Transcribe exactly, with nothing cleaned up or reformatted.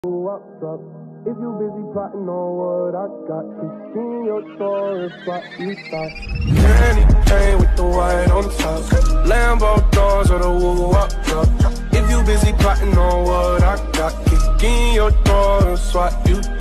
Up, drop. If you busy plotting on what I got, kick in your door and spot you stop. Candy cane with the white on top, Lambo doors or the woo up drop. If you busy plotting on what I got, kick in your door and swat you